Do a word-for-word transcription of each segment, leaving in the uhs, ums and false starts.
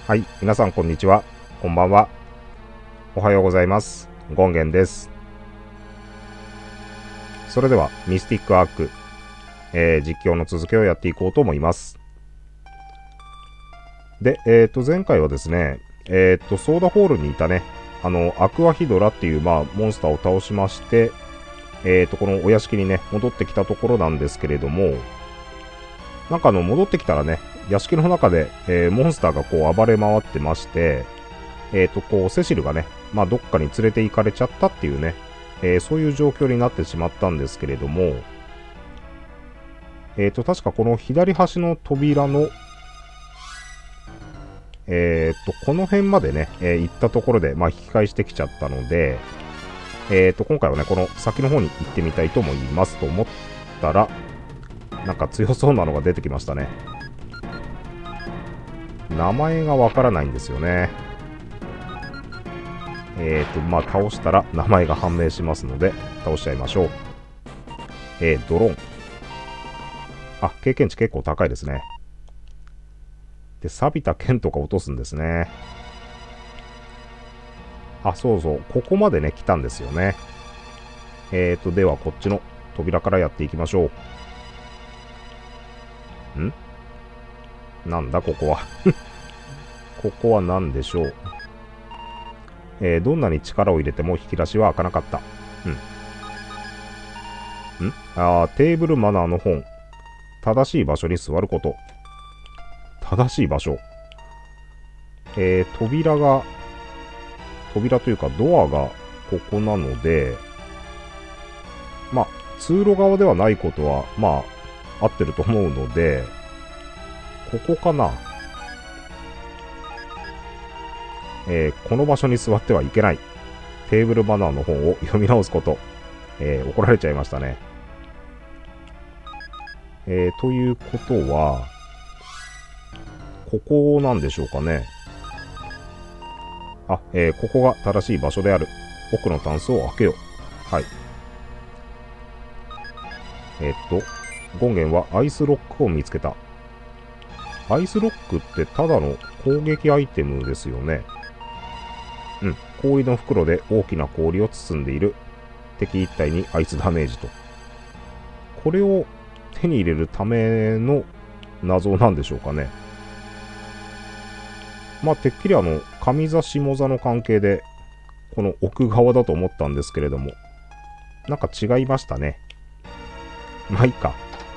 はい、皆さんこんにちは、こんばんは、おはようございます。ゴンゲンです。それではミスティックアーク、えー、実況の続きをやっていこうと思います。で、えっと前回はですね、えっとソーダホールにいたね、あのアクアヒドラっていうまあモンスターを倒しまして、えっとこのお屋敷にね戻ってきたところなんですけれども、なんかあの戻ってきたらね、屋敷の中で、えー、モンスターがこう暴れ回ってまして、えっとこうセシルがね、まあどっかに連れて行かれちゃったっていうね、えー、そういう状況になってしまったんですけれども、えっと確かこの左端の扉のえっとこの辺までね、えー、行ったところでまあ引き返してきちゃったので、えっと今回はねこの先の方に行ってみたいと思いますと思ったら、なんか強そうなのが出てきましたね。名前がわからないんですよね。えっとまあ倒したら名前が判明しますので倒しちゃいましょう。えー、ドローン。あ、経験値結構高いですね。で、錆びた剣とか落とすんですね。あ、そうそう。ここまでね、来たんですよね。えーと、ではこっちの扉からやっていきましょう。んなんだ、ここは。ここは何でしょう。えー、どんなに力を入れても引き出しは開かなかった。うん。んあー、テーブルマナーの本。正しい場所に座ること。正しい場所。えー、扉が、扉というかドアがここなので、まあ、通路側ではないことは、まあ、合ってると思うので、ここかな。えー、この場所に座ってはいけない。テーブルマナーの本を読み直すこと。えー、怒られちゃいましたね。えー、ということは、ここなんでしょうかね。あ、えー、ここが正しい場所である。奥のタンスを開けよう。はい。えー、っと、ゴンゲンはアイスロックを見つけた。アイスロックってただの攻撃アイテムですよね。うん。氷の袋で大きな氷を包んでいる。敵一体にアイスダメージと。これを手に入れるための謎なんでしょうかね。まあ、てっきりあの、上座下座の関係で、この奥側だと思ったんですけれども、なんか違いましたね。まあいいか。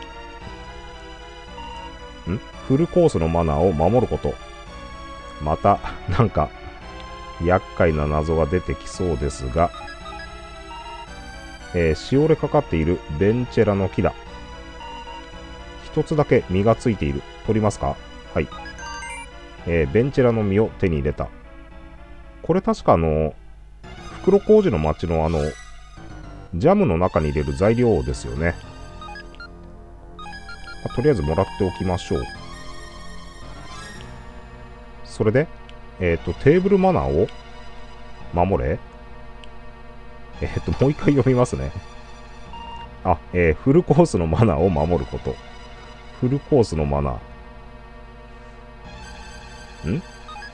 んフルコースのマナーを守ること。また、なんか、厄介な謎が出てきそうですが、えー、しおれかかっているベンチェラの木だ。一つだけ実がついている。取りますか？はい。えー、ベンチェラの実を手に入れた。これ確かあの、袋小路の町のあの、ジャムの中に入れる材料ですよね。まあ、とりあえずもらっておきましょう。それで、えっと、テーブルマナーを守れ。えっと、もう一回読みますね。あ、えー、フルコースのマナーを守ること。フルコースのマナー。ん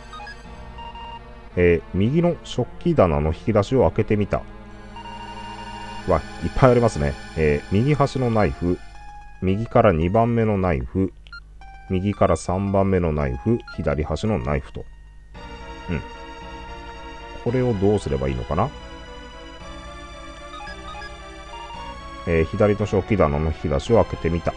えー、右の食器棚の引き出しを開けてみた。わ、いっぱいありますね。えー、右端のナイフ、右からにばんめのナイフ、右からさんばんめのナイフ、左端のナイフと。うん。これをどうすればいいのかな。えー、左の食器棚の引き出しを開けてみた。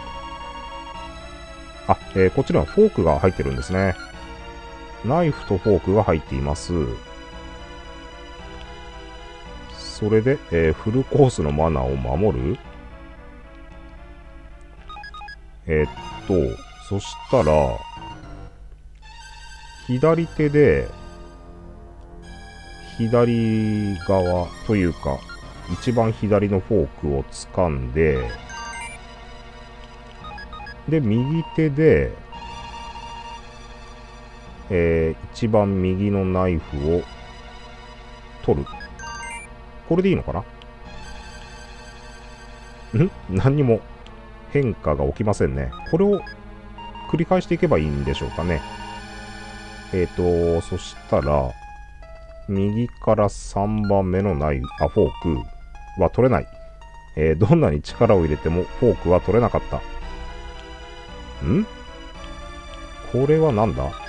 あ、えー、こっちにはフォークが入ってるんですね。ナイフとフォークが入っています。それで、えー、フルコースのマナーを守る。えー、っと、そしたら、左手で、左側というか、一番左のフォークを掴んで、で、右手で、えー、一番右のナイフを取る。これでいいのかなん何にも変化が起きませんね。これを繰り返していけばいいんでしょうかね。 えっと、そしたら、右からさんばんめのナイフ、あ、フォークは取れない。えー、どんなに力を入れてもフォークは取れなかった。ん？これはなんだ？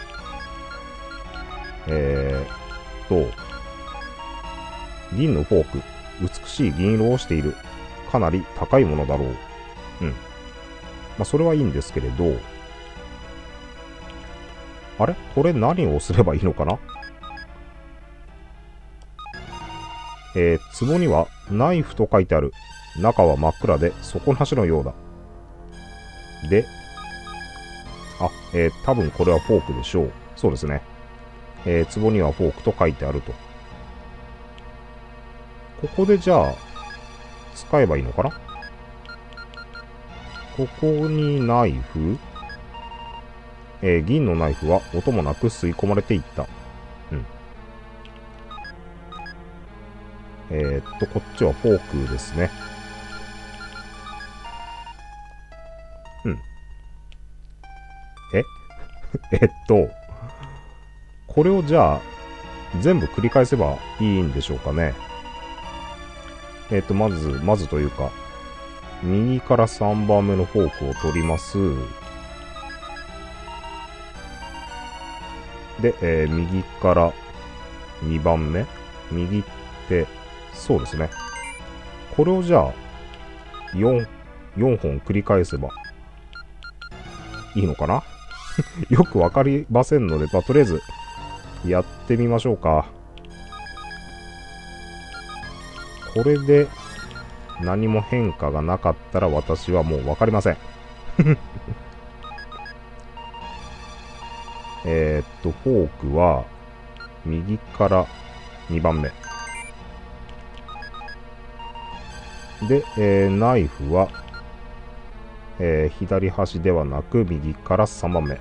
えーっと、銀のフォーク。美しい銀色をしている。かなり高いものだろう。うん。まあ、それはいいんですけれど、あれ？これ何をすればいいのかな？えー、壺にはナイフと書いてある。中は真っ暗で底なしのようだ。で、あ、えー、多分これはフォークでしょう。そうですね。えー、壺にはフォークと書いてあると。ここでじゃあ、使えばいいのかな？ここにナイフ、えー、銀のナイフは音もなく吸い込まれていった。うん。えー、っと、こっちはフォークですね。うん。ええっと、これをじゃあ、全部繰り返せばいいんでしょうかね。えっと、まず、まずというか、右からさんばんめのフォークを取ります。で、えー、右からにばんめ。右手、そうですね。これをじゃあ、よん、よんほん繰り返せばいいのかなよくわかりませんので、まあ、とりあえず、やってみましょうか。これで、何も変化がなかったら私はもうわかりません。えっと、フォークは、右からにばんめ。で、えー、ナイフは、えー、左端ではなく、右からさんばんめ。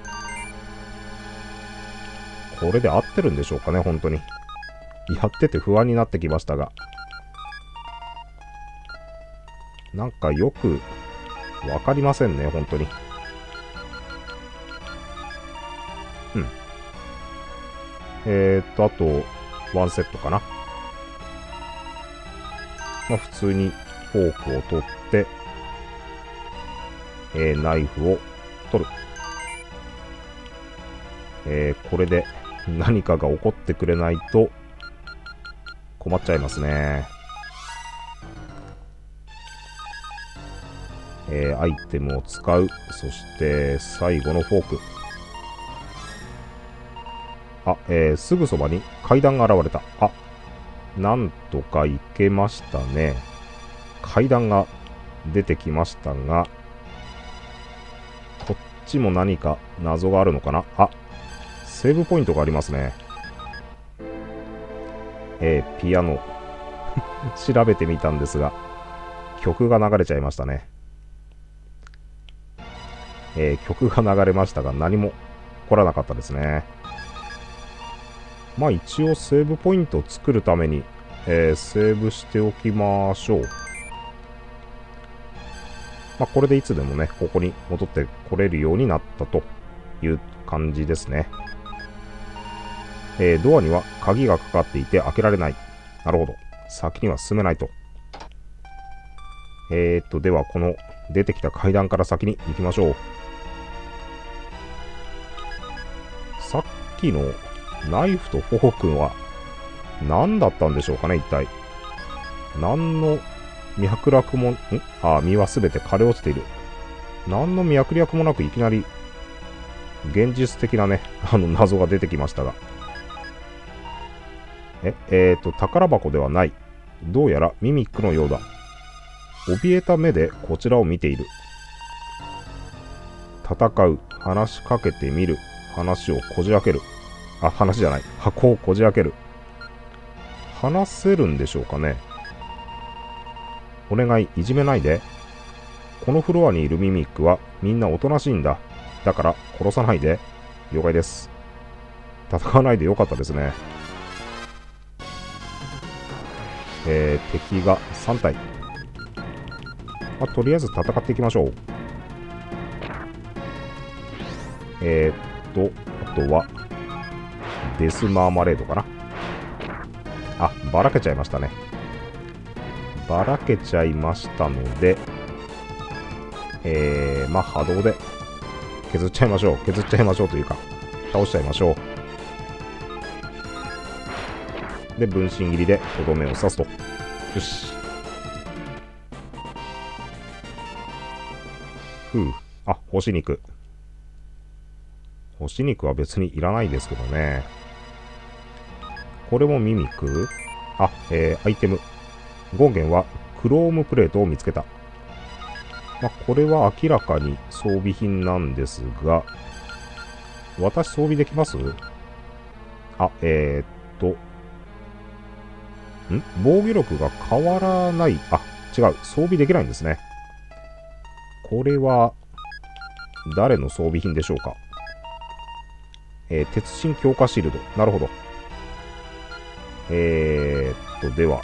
これで合ってるんでしょうかね、本当に。やってて不安になってきましたが。なんかよく、わかりませんね、本当に。うん。えー、っと、あと、ワンセットかな。まあ、普通にフォークを取って、えー、ナイフを取る。えー、これで何かが起こってくれないと困っちゃいますね。えー、アイテムを使う。そして最後のフォーク。あ、えー、すぐそばに階段が現れた。あ、なんとか行けましたね。階段が出てきましたが、こっちも何か謎があるのかな。あ、セーブポイントがありますね。えー、ピアノ。調べてみたんですが、曲が流れちゃいましたね。えー、曲が流れましたが、何も起こらなかったですね。まあ一応セーブポイントを作るために、えー、セーブしておきましょう。まあこれでいつでもね、ここに戻ってこれるようになったという感じですね。えー、ドアには鍵がかかっていて開けられない。なるほど。先には進めないと。えーっと、ではこの出てきた階段から先に行きましょう。さっきのナイフとフォークは何だったんでしょうかね、一体。何の脈絡も、んあ、身はすべて枯れ落ちている。何の脈略もなくいきなり現実的なね、あの謎が出てきましたが。え、えーと、宝箱ではない。どうやらミミックのようだ。怯えた目でこちらを見ている。戦う。話しかけてみる。話をこじ開ける。あ、話じゃない。箱をこじ開ける。話せるんでしょうかね。お願い、いじめないで。このフロアにいるミミックはみんなおとなしいんだ。だから殺さないで。了解です。戦わないでよかったですね。えー、敵がさん体。まあ、とりあえず戦っていきましょう。えー、っと、あとは、 デスマーマレードかな。あ、ばらけちゃいましたね。ばらけちゃいましたので、えー、まあ波動で削っちゃいましょう。削っちゃいましょうというか、倒しちゃいましょう。で、分身切りでとどめを刺すと。よし。ふう。あ、干し肉。干し肉は別にいらないですけどね。これもミミク。あ、えー、アイテム。ゴーゲンはクロームプレートを見つけた。まあ、これは明らかに装備品なんですが、私装備できます？あ、えー、っと、ん防御力が変わらない。あ、違う。装備できないんですね。これは、誰の装備品でしょうか。えー、鉄心強化シールド。なるほど。えー、っと、では。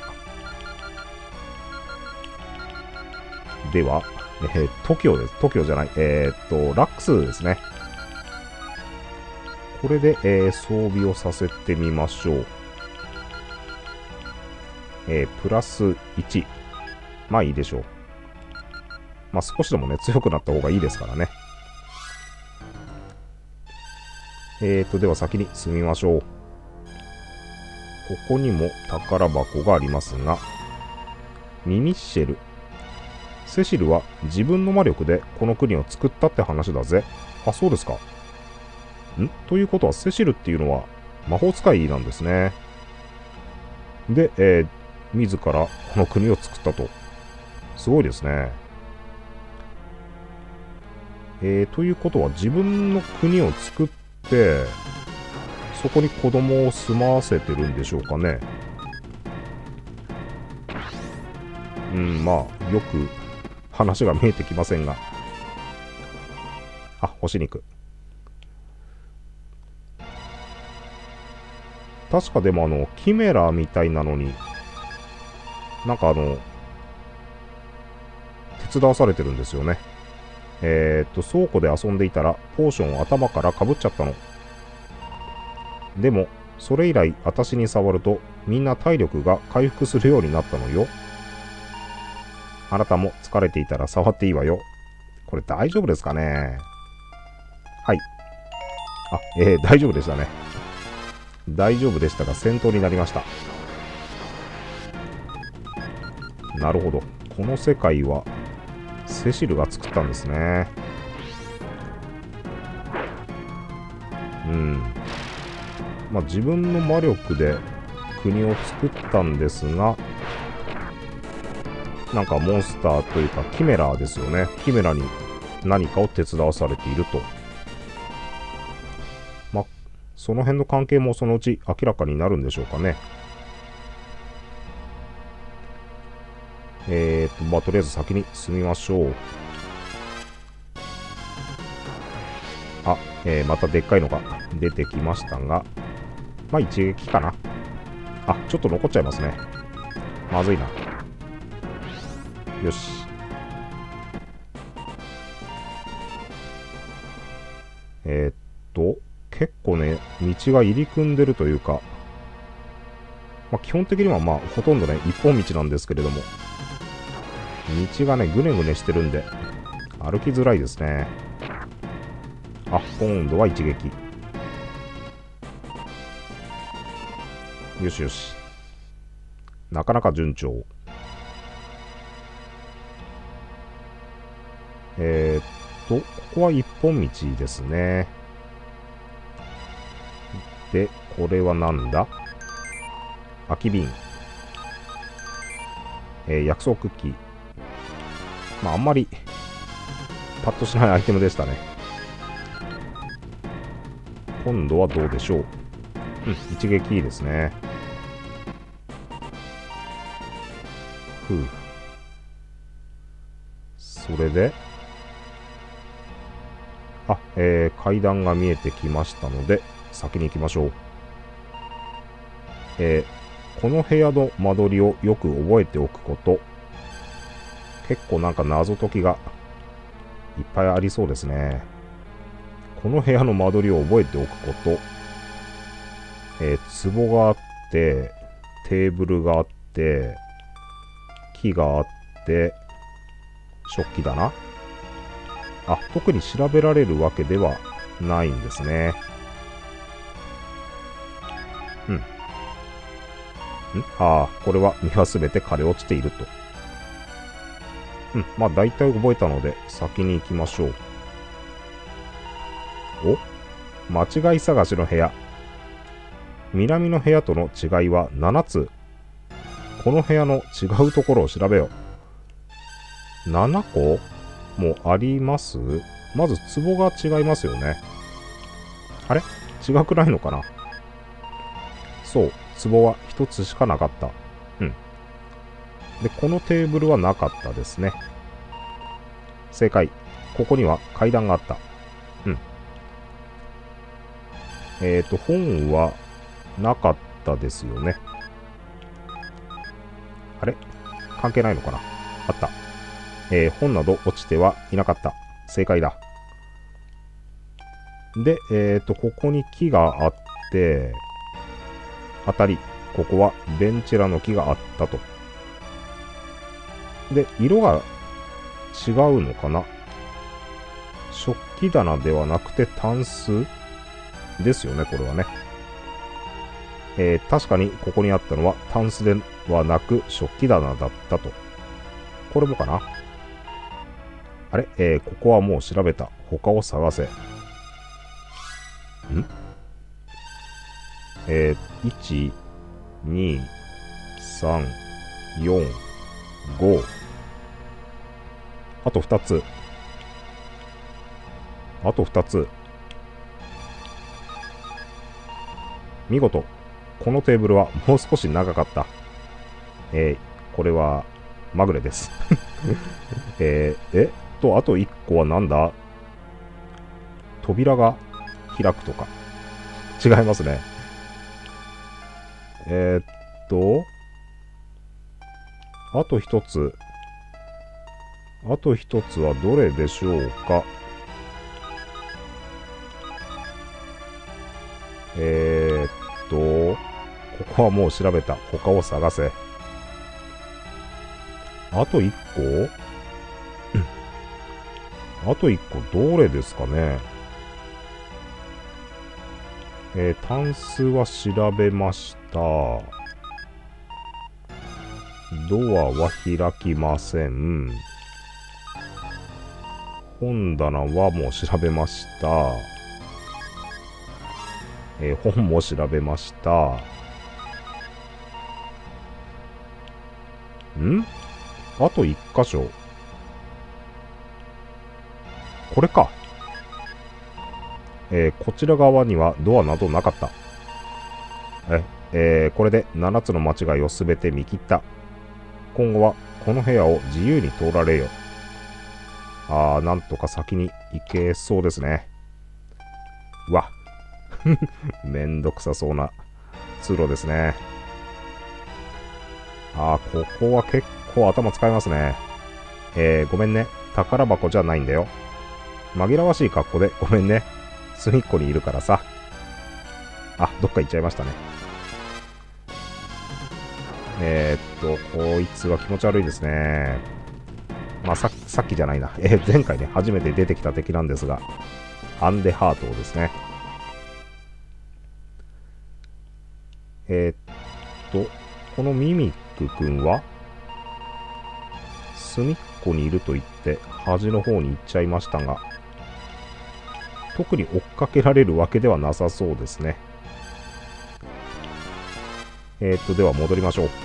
では、えー、トキオです。トキオじゃない。えー、っと、ラックスですね。これで、えー、装備をさせてみましょう。えー、プラスいち。まあいいでしょう。まあ少しでもね、強くなった方がいいですからね。えーと、では先に進みましょう。ここにも宝箱がありますが、ミミッシェル。セシルは自分の魔力でこの国を作ったって話だぜ。あ、そうですか。んということは、セシルっていうのは魔法使いなんですね。で、えー、自らこの国を作ったと。すごいですね。えー、ということは自分の国を作って、そこに子供を住まわせてるんでしょうかね。うん、まあ、よく話が見えてきませんが。あ、干し肉。確かでもあの、キメラみたいなのに、なんかあの、手伝わされてるんですよね。えー、っと、倉庫で遊んでいたら、ポーションを頭からかぶっちゃったの。でも、それ以来、私に触ると、みんな体力が回復するようになったのよ。あなたも疲れていたら触っていいわよ。これ大丈夫ですかね？はい。あ、えー、大丈夫でしたね。大丈夫でしたが、戦闘になりました。なるほど。この世界は、セシルが作ったんですね。うん。まあ、自分の魔力で国を作ったんですが、なんかモンスターというかキメラですよね。キメラに何かを手伝わされていると。まあ、その辺の関係もそのうち明らかになるんでしょうかね。えーと、まあ、とりあえず先に進みましょう。あ、えー、またでっかいのが出てきましたが、まあ一撃かな。あ、ちょっと残っちゃいますね。まずいな。よし。えー、っと、結構ね、道が入り組んでるというか、まあ、基本的にはまあ、ほとんどね、一本道なんですけれども、道がね、ぐねぐねしてるんで、歩きづらいですね。あ、今度は一撃。よしよし。なかなか順調。えー、っと、ここは一本道ですね。で、これはなんだ？空き瓶。えー、薬草クッキー。まあ、あんまり、パッとしないアイテムでしたね。今度はどうでしょう。うん、一撃いいですね。ふう。それで、あ、えー、階段が見えてきましたので、先に行きましょう。えー、この部屋の間取りをよく覚えておくこと。結構なんか謎解きがいっぱいありそうですね。この部屋の間取りを覚えておくこと。 えー、壺があって、テーブルがあって、木があって、食器だな。あ、特に調べられるわけではないんですね。うん。んああ、これは実はすべて枯れ落ちていると。うん、まあ大体覚えたので先に行きましょう。お、間違い探しの部屋。南の部屋との違いはななつ。この部屋の違うところを調べよう。ななこもあります？まず壺が違いますよね。あれ違くないのかな？そう、壺はひとつしかなかった。うん。で、このテーブルはなかったですね。正解。ここには階段があった。うん。えっと、本はなかったですよね。あれ関係ないのかな？あった。えー、本など落ちてはいなかった。正解だ。で、えっと、ここに木があって、当たり。ここはベンチェラの木があったと。で、色が違うのかな？食器棚ではなくてタンスですよね、これはね。えー、確かにここにあったのはタンスではなく食器棚だったと。これもかな？あれ、えー、ここはもう調べた。他を探せ。んえー、いち、に、さん、よん、ご。あとふたつ。あとふたつ。見事。このテーブルはもう少し長かった。えー、これは、まぐれです。えー、えっと、あといっこはなんだ？扉が開くとか。違いますね。えー、っと、あと一つ。あと一つはどれでしょうか？えー、っと、ここはもう調べた。他を探せ。あと一個あと一個どれですかね？えー、タンスは調べました。ドアは開きません。本棚はもう調べました。えー、本も調べました。ん？あと一箇所。これか。えー、こちら側にはドアなどなかった。え、えー、これでななつの間違いをすべて見切った。今後はこの部屋を自由に通られよ。あー、なんとか先に行けそうですね。うわ。めんどくさそうな通路ですね。あー、ここは結構頭使いますね。えー、ごめんね。宝箱じゃないんだよ。紛らわしい格好でごめんね。隅っこにいるからさ。あ、どっか行っちゃいましたね。えー、っと、こいつは気持ち悪いですね。まあ、さ、さっきじゃないな。えー、前回ね、初めて出てきた敵なんですが、アンデハートですね。えー、っと、このミミックくんは、隅っこにいると言って、端の方に行っちゃいましたが、特に追っかけられるわけではなさそうですね。えー、っと、では戻りましょう。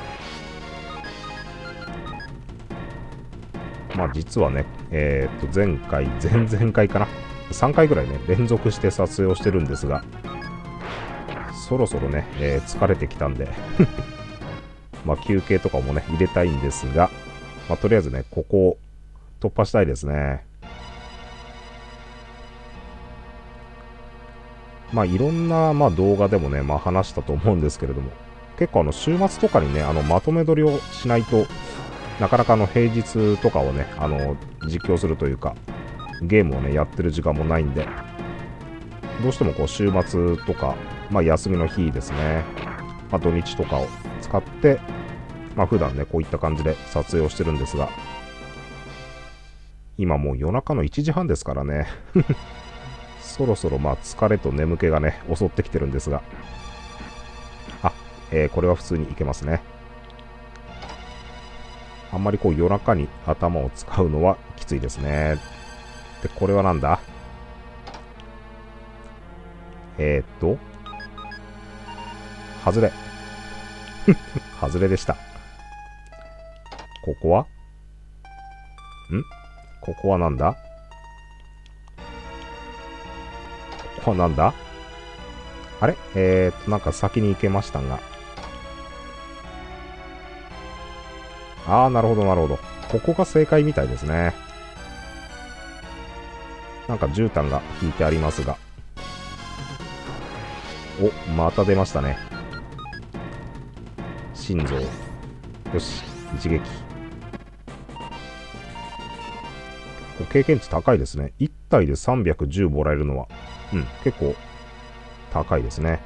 まあ実はね、えー、っと、前回、前々回かな。さんかいぐらいね、連続して撮影をしてるんですが、そろそろね、えー、疲れてきたんで、まあ休憩とかもね、入れたいんですが、まあとりあえずね、ここを突破したいですね。まあいろんな、まあ、動画でもね、まあ、話したと思うんですけれども、結構あの週末とかにね、あのまとめ撮りをしないとなかなかあの平日とかをね、あの実況するというかゲームをねやってる時間もないんで、どうしてもこう週末とかまあ、休みの日ですね。まあ、土日とかを使って、まあ、普段ね、こういった感じで撮影をしてるんですが、今もう夜中のいちじはんですからね。そろそろまあ疲れと眠気がね、襲ってきてるんですが。あ、えー、これは普通にいけますね。あんまりこう夜中に頭を使うのはきついですね。で、これはなんだ？えー、っと、外れ。外れでした。ここはんここはなんだ？ここはなんだ？あれえー、っと、なんか先に行けましたが。あー、なるほど、なるほど。ここが正解みたいですね。なんか絨毯が引いてありますが。お、また出ましたね。心臓。よし、一撃。経験値高いですね。いち体でさんびゃくじゅうもらえるのは、うん、結構高いですね。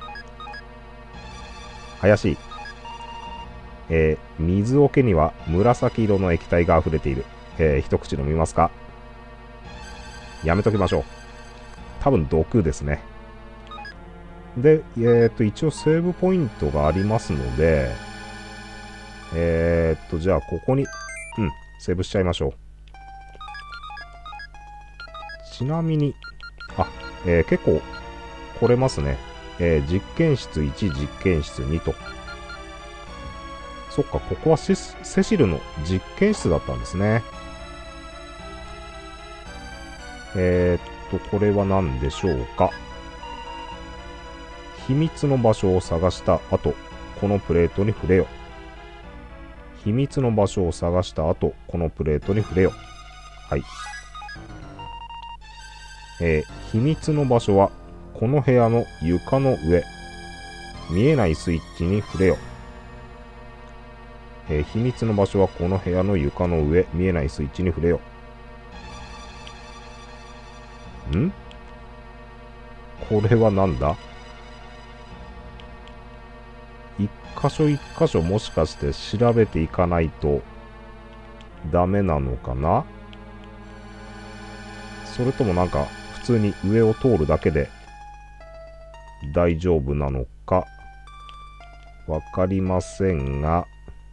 怪しい。えー、水桶には紫色の液体が溢れている。えー、一口飲みますか？やめときましょう。多分毒ですね。で、えー、っと、一応セーブポイントがありますので、えー、っと、じゃあここに、うん、セーブしちゃいましょう。ちなみに、あ、えー、結構来れますね。えー、実験室いち、実験室にと。そっか、ここはセシルの実験室だったんですね。えー、っと、これは何でしょうか。秘密の場所を探した後、このプレートに触れよ。秘密の場所を探した後、このプレートに触れよ。はい。えー、秘密の場所は、この部屋の床の上。見えないスイッチに触れよ。えー、秘密の場所はこの部屋の床の上。見えないスイッチに触れよ。ん？これはなんだ？一箇所一箇所もしかして調べていかないとダメなのかな？それともなんか普通に上を通るだけで大丈夫なのかわかりませんが、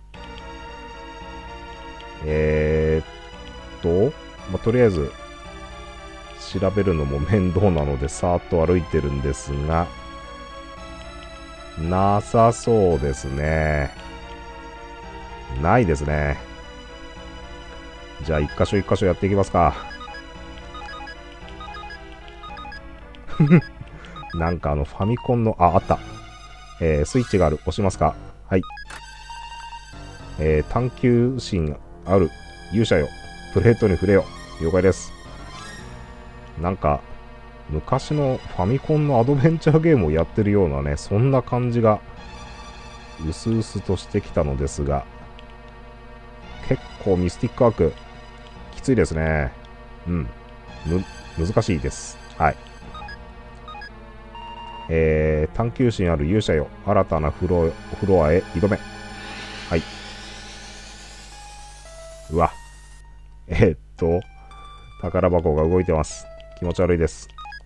えー、っと、まあ、とりあえず調べるのも面倒なのでさーっと歩いてるんですが、なさそうですね。ないですね。じゃあ一箇所一箇所やっていきますか。なんかあのファミコンの、あ、あった。えー、スイッチがある。押しますか。はい。えー、探求心ある勇者よ。プレートに触れよ。了解です。なんか、昔のファミコンのアドベンチャーゲームをやってるようなね、そんな感じが、うすうすとしてきたのですが、結構ミスティックアーク、きついですね。うん。む、難しいです。はい。えー、探求心ある勇者よ。新たなフロ、フロアへ挑め。はい。うわ。えー、っと、宝箱が動いてます。気持ち悪いです。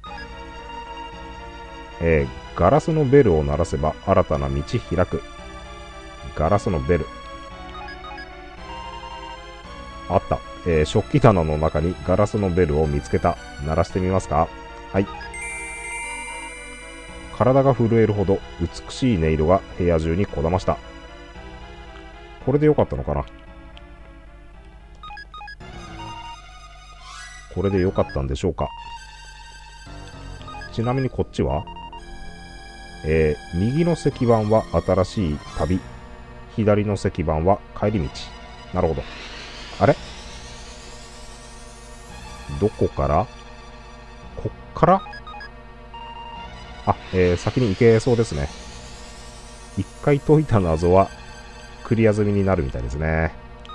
えー、ガラスのベルを鳴らせば新たな道開く。ガラスのベル。あった。えー、食器棚の中にガラスのベルを見つけた。鳴らしてみますか？はい。体が震えるほど美しい音色が部屋中にこだました。これでよかったのかな？これでよかったんでしょうか？ちなみにこっちは、えー、右の石板は新しい旅。左の石板は帰り道。なるほど。あれ？どこから？こっから？あ、えー、先に行けそうですね。一回解いた謎はクリア済みになるみたいですね。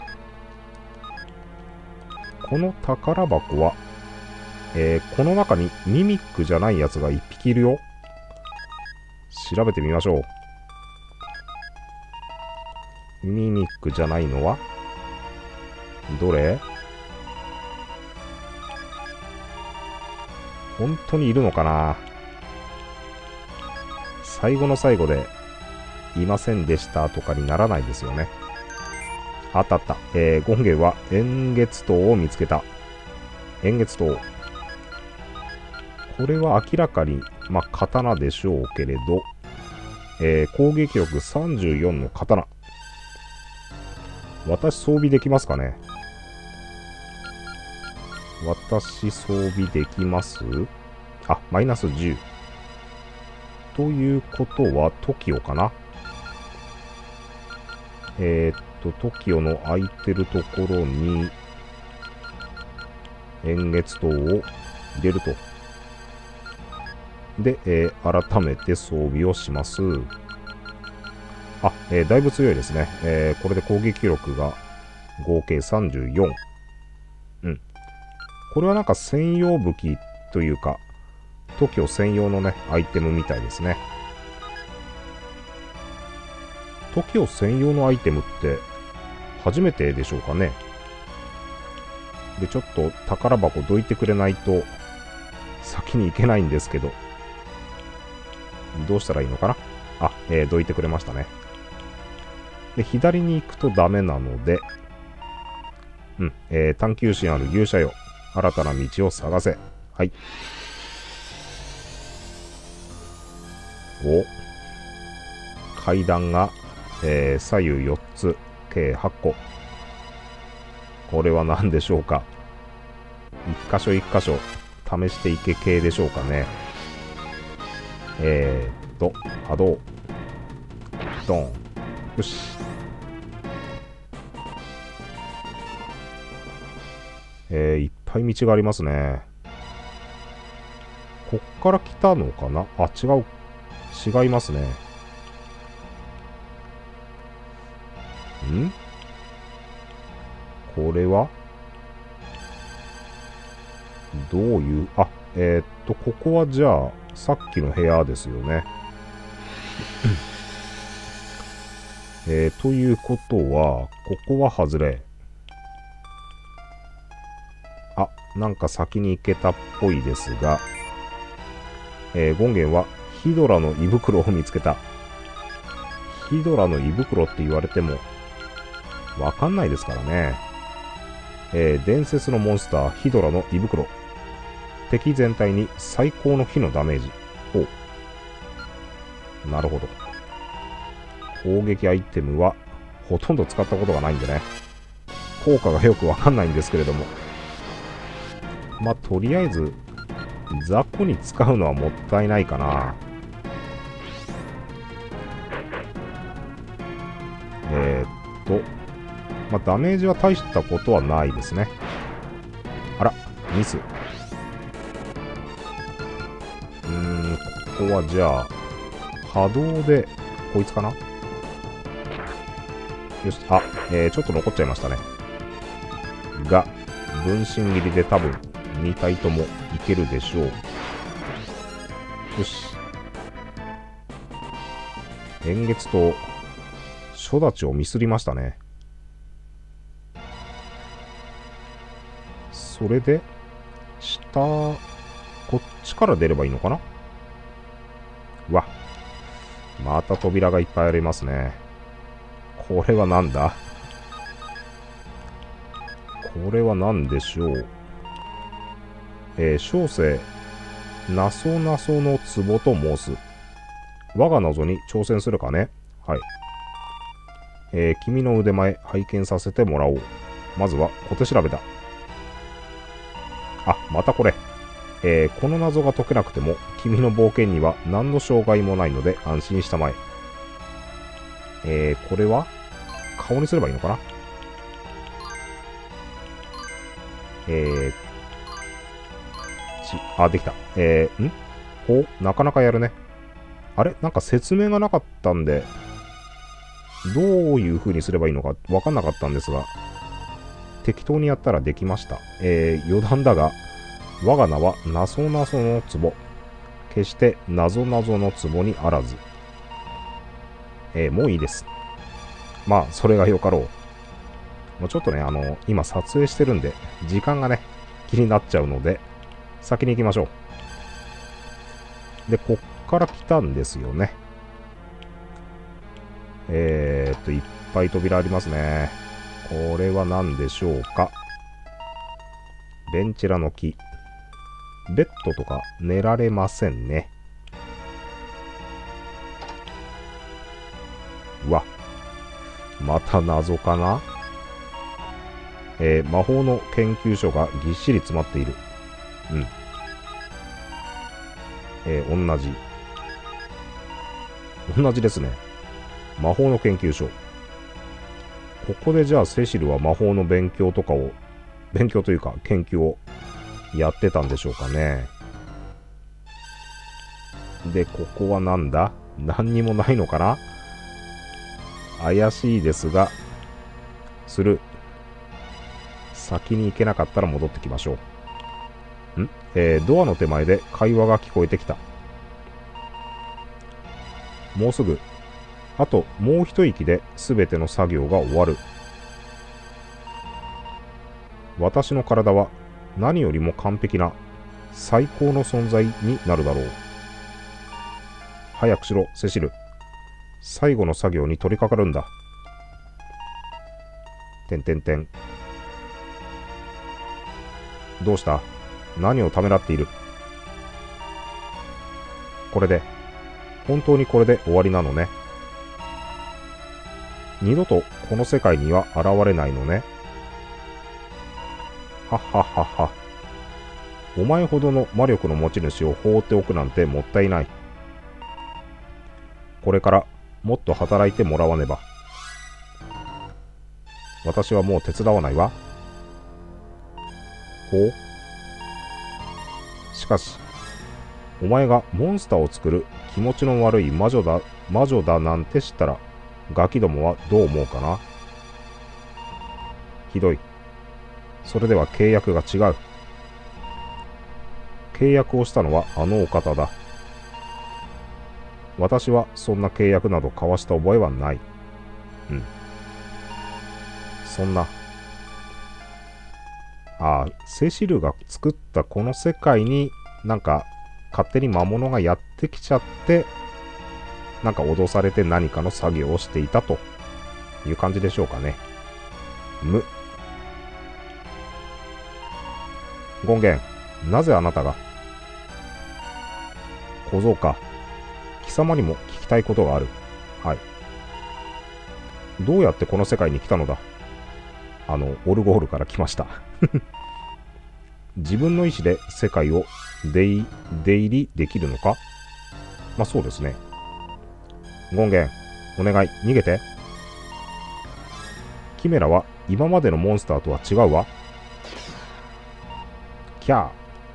この宝箱は、えー、この中にミミックじゃないやつが一匹いるよ。 調べてみましょう。ミミックじゃないのはどれ？本当にいるのかな？最後の最後でいませんでしたとかにならないですよね。あったあった。えー、ゴンゲは円月刀を見つけた。円月刀。これは明らかに、まあ、刀でしょうけれど、えー、攻撃力さんじゅうよんの刀。私装備できますかね？私装備できます？あ、マイナスじゅう。ということは、トキオかな？えー、っと、トキオの空いてるところに、円月刀を入れると。で、えー、改めて装備をします。あ、えー、だいぶ強いですね。えー、これで攻撃力が合計さんじゅうよん。うん。これはなんか専用武器というか、トキオ専用のね、アイテムみたいですね。トキオ専用のアイテムって初めてでしょうかね。で、ちょっと宝箱どいてくれないと先に行けないんですけど、どうしたらいいのかな。あ、えー、どいてくれましたね。で、左に行くとダメなので、うん、えー、探求心ある勇者よ。新たな道を探せ。はい。お。階段が、えー、左右よっつ、計はっこ。これは何でしょうか。一箇所一箇所、試していけ系でしょうかね。えーっと、波動。ドン。よし。えー、いっぱい道がありますね。こっから来たのかなあ、違う。違いますね。んこれはどういう、あ、えー、っと、ここはじゃあ、さっきの部屋ですよね。えー、ということは、ここは外れ。あ、なんか先に行けたっぽいですが、えー、ゴンゲンはヒドラの胃袋を見つけた。ヒドラの胃袋って言われても、わかんないですからね。えー、伝説のモンスター、ヒドラの胃袋。敵全体に最高の火のダメージ。ほう。なるほど。攻撃アイテムはほとんど使ったことがないんでね。効果がよくわかんないんですけれども。まあ、とりあえず、雑魚に使うのはもったいないかな。えー、っと、まあ、ダメージは大したことはないですね。あら、ミス。うーん、ここはじゃあ、波動で、こいつかな？よし、あ、えー、ちょっと残っちゃいましたね。が、分身切りで多分、に体ともいけるでしょう。よし。円月と、初立ちをミスりましたね。それで、下、こっちから出ればいいのかな？うわ。また扉がいっぱいありますね。これはなんだ？これは何でしょう。えー、小生、なそなその壺と申す。我が謎に挑戦するかね？はい。えー、君の腕前拝見させてもらおう。まずは小手調べだ。あ、またこれ。えー、この謎が解けなくても、君の冒険には何の障害もないので安心したまえ。えー、これは顔にすればいいのかな？えー、ち、あ、できた。えー、んお、なかなかやるね。あれなんか説明がなかったんで、どういう風にすればいいのかわかんなかったんですが、適当にやったらできました。えー、余談だが、我が名はなそなその壺。 決して謎々の壺にあらず。えー、もういいです。まあ、それがよかろう。もうちょっとね、あの、今撮影してるんで、時間がね、気になっちゃうので、先に行きましょう。で、こっから来たんですよね。えーっと、いっぱい扉ありますね。これは何でしょうか。ベンチェラの木。ベッドとか寝られませんね。うわ。また謎かな。えー、魔法の研究所がぎっしり詰まっている。うん。えー、同じ。同じですね。魔法の研究所。ここでじゃあセシルは魔法の勉強とかを、勉強というか研究をやってたんでしょうかね。で、ここはなんだ？何にもないのかな？怪しいですが、スルー。先に行けなかったら戻ってきましょう。ん？えー、ドアの手前で会話が聞こえてきた。もうすぐ、あともう一息で全ての作業が終わる。私の体は何よりも完璧な最高の存在になるだろう。早くしろ、セシル。最後の作業に取り掛かるんだ。てんてんてん。どうした？何をためらっている？これで、本当にこれで終わりなのね。二度とこの世界には現れないのね。はっはっはっは。お前ほどの魔力の持ち主を放っておくなんてもったいない。これからもっと働いてもらわねば。私はもう手伝わないわ。ほう。しかし、お前がモンスターを作る気持ちの悪い魔女だ、魔女だなんて知ったら、ガキどもはどう思うかな。ひどい。それでは契約が違う。契約をしたのはあのお方だ。私はそんな契約など交わした覚えはない。うん。そんな。ああ、セシルが作ったこの世界になんか勝手に魔物がやってきちゃって、なんか脅されて何かの作業をしていたという感じでしょうかね。む。権限、なぜあなたが？小僧か。貴様にも聞きたいことがある。はい。どうやってこの世界に来たのだ？あの、オルゴールから来ました。自分の意志で世界を出入りできるのか？まあそうですね。権限、お願い、逃げて。キメラは今までのモンスターとは違うわ。キャー。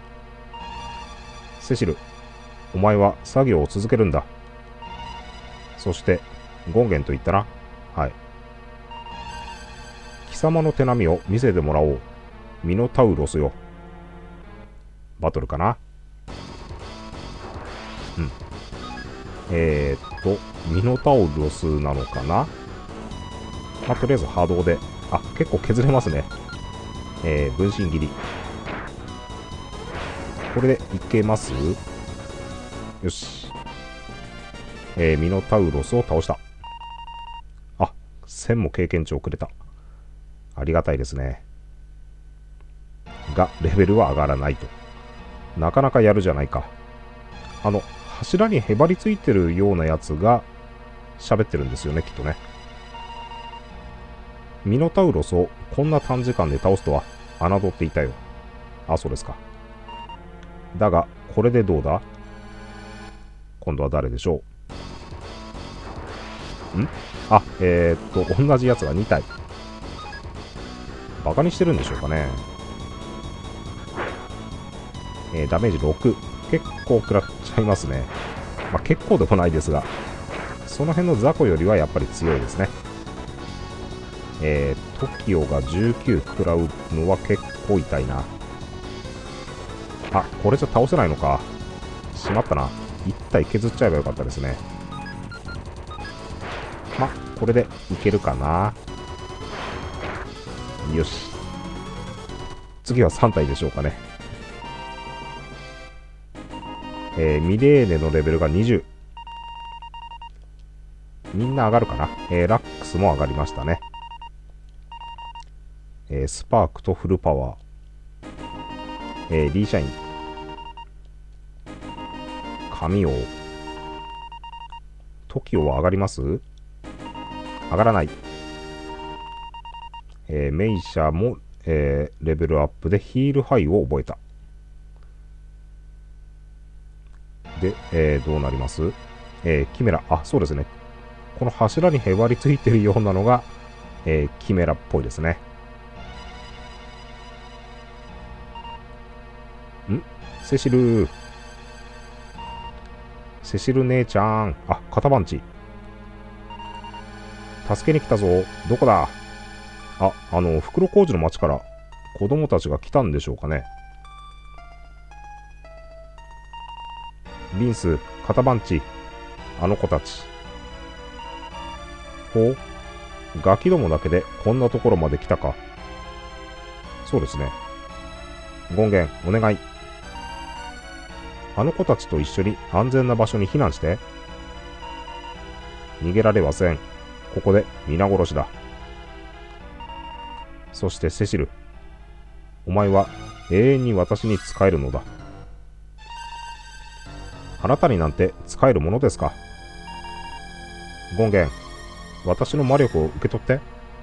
セシル、お前は作業を続けるんだ。そして、権限と言ったな。はい。貴様の手並みを見せてもらおう。ミノタウロスよ。バトルかな。うん。えー、っと、ミノタウロスなのかな。まあ、とりあえず波動で。あ、結構削れますね。えー、分身切り。これでいけます？よし。えー、ミノタウロスを倒した。あ、せんも経験値をくれた。ありがたいですね。が、レベルは上がらないと。なかなかやるじゃないか。あの、柱にへばりついてるようなやつが喋ってるんですよね、きっとね。ミノタウロスをこんな短時間で倒すとは侮っていたよ。あ、そうですか。だが、これでどうだ？今度は誰でしょう？ん？あ、えー、っと、同じやつがに体。バカにしてるんでしょうかね。えー、ダメージろく。結構食らっちゃいますね。まあ、結構でもないですが、その辺の雑魚よりはやっぱり強いですね。えー、トキオがじゅうきゅう食らうのは結構痛いな。あ、これじゃ倒せないのか。 しまったな。いち体削っちゃえばよかったですね。ま、これでいけるかな。よし。次はさん体でしょうかね。えー、ミレーネのレベルがにじゅう。みんな上がるかな。えー、ラックスも上がりましたね。えー、スパークとフルパワー。えー、リーシャイン。神王。トキオは上がります？上がらない。えー、メイシャも、えー、レベルアップでヒールハイを覚えた。で、えー、どうなります？えー、キメラ。あ、そうですね。この柱にへばりついてるようなのが、えー、キメラっぽいですね。ん？セシル。セシル姉ちゃん。あ、肩パンチ。助けに来たぞ。どこだ？あ、あの、袋小路の町から子供たちが来たんでしょうかね。ビンス、肩パンチ。あの子たち。ほう。ガキどもだけでこんなところまで来たか。そうですね。ゴンゲン、お願い。あの子たちと一緒に安全な場所に避難して。逃げられません。ここで皆殺しだ。そしてセシル。お前は永遠に私に仕えるのだ。あなたになんて仕えるものですか。ゴンゲン、私の魔力を受け取って。ん？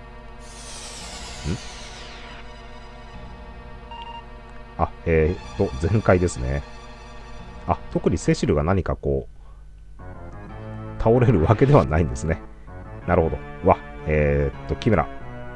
あ、えー、っと、全開ですね。あ、特にセシルが何かこう、倒れるわけではないんですね。なるほど。わ、えー、っと、キメラ。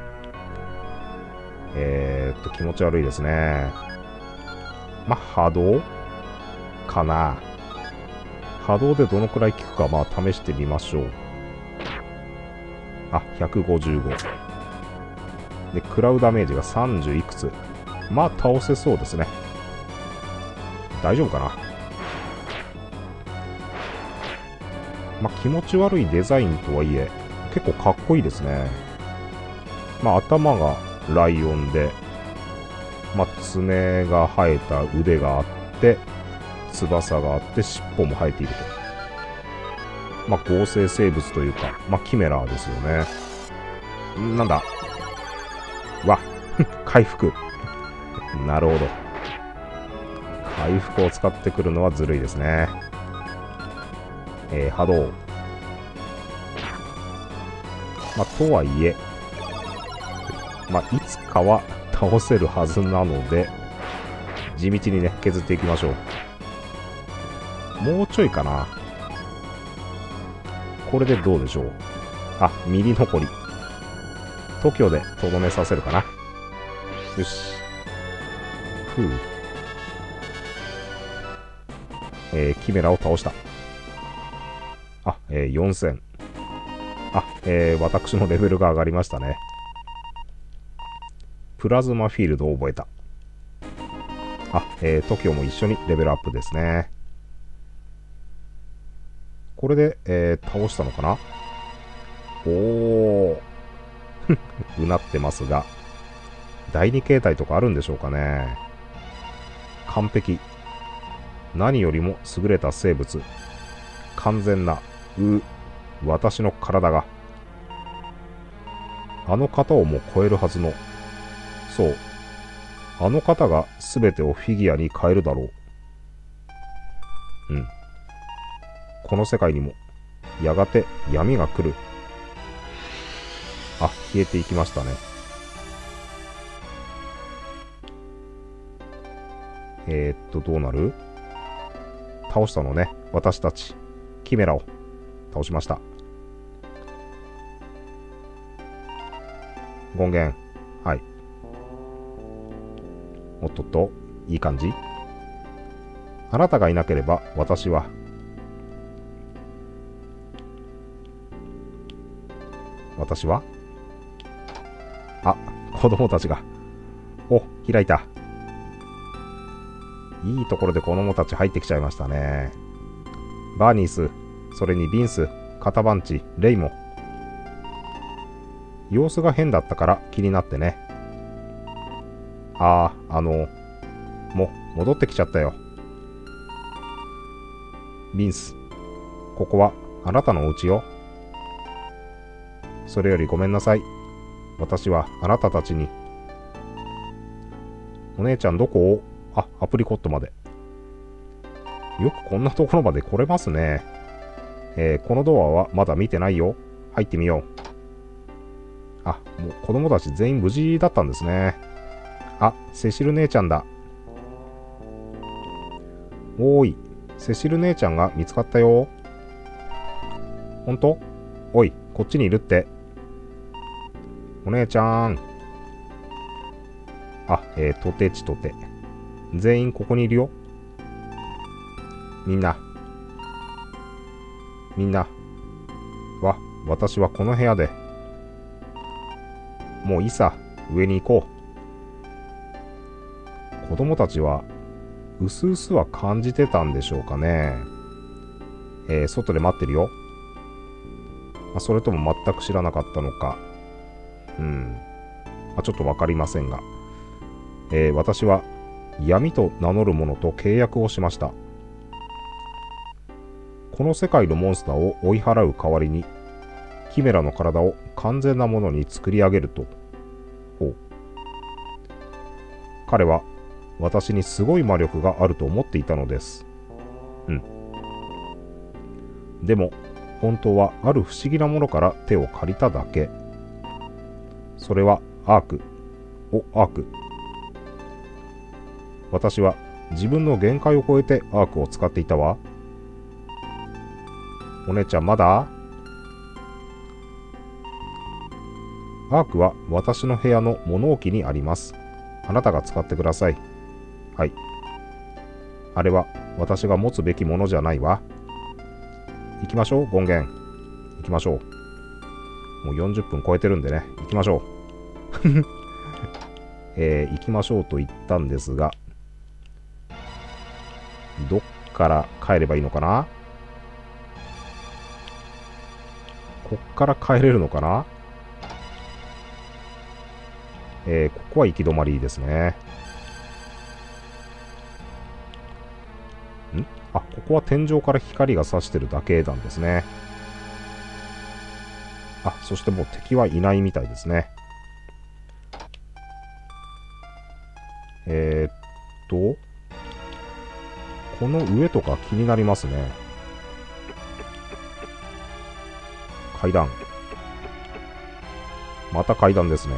えー、っと、気持ち悪いですね。まあ、波動かな。波動でどのくらい効くか、まあ、試してみましょう。あ、ひゃくごじゅうご。で、食らうダメージがさんじゅういくつ。まあ、倒せそうですね。大丈夫かな。まあ、気持ち悪いデザインとはいえ、結構かっこいいですね。まあ、頭がライオンで、まあ、爪が生えた腕があって、翼があって、尻尾も生えていると。まあ、合成生物というか、まあ、キメラですよね。なんだ。わ、回復。なるほど。回復を使ってくるのはずるいですね。えー、波動。まあ、とはいえ、まあ、いつかは倒せるはずなので、地道にね、削っていきましょう。もうちょいかな。これでどうでしょう。あ、ミリ残り。トキオでとどめさせるかな。よし。ふう。えー、キメラを倒した。あ、えー、よんせん。あ、えー、私のレベルが上がりましたね。プラズマフィールドを覚えた。あ、えー、トキオも一緒にレベルアップですね。これで、えー、倒したのかな。おー。うなってますが。だいに形態とかあるんでしょうかね。完璧。何よりも優れた生物。完全な、う、私の体が。あの方をも超えるはずの。そう。あの方が全てをフィギュアに変えるだろう。うん。この世界にも、やがて闇が来る。あ、消えていきましたね。えー、っと、どうなる？倒したのね。私たち。キメラを倒しました。権限。はい。おっとっと、いい感じ。あなたがいなければ私は。私はあ、子供たちが。お、開いた。 いいところで子供たち入ってきちゃいましたね。バーニース、それにビンス、カタバンチ、レイも。様子が変だったから気になってね。ああ、あの、もう戻ってきちゃったよ。ビンス、ここはあなたのお家よ。それよりごめんなさい。私はあなたたちに。お姉ちゃんどこを？あ、アプリコットまで。よくこんなところまで来れますね。えー、このドアはまだ見てないよ。入ってみよう。あ、もう子供たち全員無事だったんですね。あ、セシル姉ちゃんだ。おーい、セシル姉ちゃんが見つかったよ。ほんと？おい、こっちにいるって。お姉ちゃん。あ、えー、とてちとて。全員ここにいるよ。みんな。みんな。わ、私はこの部屋で。もういいさ、上に行こう。子供たちは、うすうすは感じてたんでしょうかね。えー、外で待ってるよ。まあ、それとも全く知らなかったのか。うん。まあ、ちょっとわかりませんが。えー、私は闇と名乗る者と契約をしました。この世界のモンスターを追い払う代わりに、キメラの体を完全なものに作り上げると。ほう。彼は私にすごい魔力があると思っていたのです。うん。でも、本当はある不思議なものから手を借りただけ。それはアーク。お、アーク。私は自分の限界を超えてアークを使っていたわ。お姉ちゃんまだ？アークは私の部屋の物置にあります。あなたが使ってください。はい。あれは私が持つべきものじゃないわ。行きましょう、権限。行きましょう。もうよんじゅっぷん超えてるんでね、行きましょう。えー、行きましょうと言ったんですが、どっから帰ればいいのかな？こっから帰れるのかな？えー、ここは行き止まりですね。ん？あ、ここは天井から光が差してるだけなんですね。あ、そしてもう敵はいないみたいですね。えー、っと、この上とか気になりますね。階段。また階段ですね。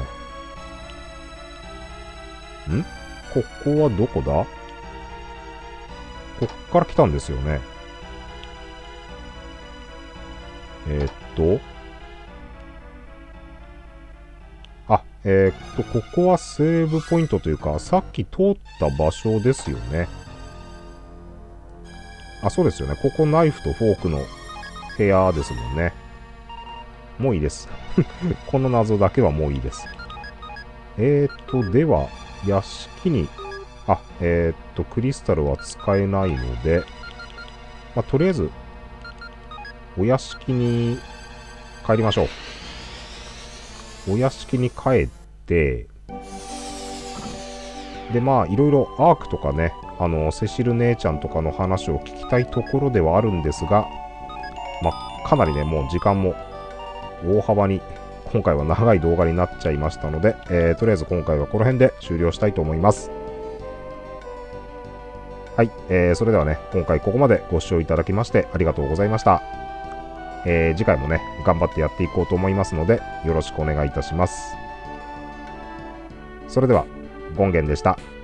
ん？ここはどこだ？こっから来たんですよね。えー、っと。あ、えー、っと、ここはセーブポイントというか、さっき通った場所ですよね。あ、そうですよね。ここナイフとフォークの部屋ですもんね。もういいです。この謎だけはもういいです。えー、っと、では、屋敷に、あ、えー、っと、クリスタルは使えないので、まあ、とりあえず、お屋敷に帰りましょう。お屋敷に帰って、で、まあ、いろいろアークとかね、あの、セシル姉ちゃんとかの話を聞きたいところではあるんですが、まあ、かなりね、もう時間も大幅に、今回は長い動画になっちゃいましたので、えー、とりあえず今回はこの辺で終了したいと思います。はい、えー、それではね、今回ここまでご視聴いただきましてありがとうございました。えー、次回もね、頑張ってやっていこうと思いますので、よろしくお願いいたします。それでは、権現でした。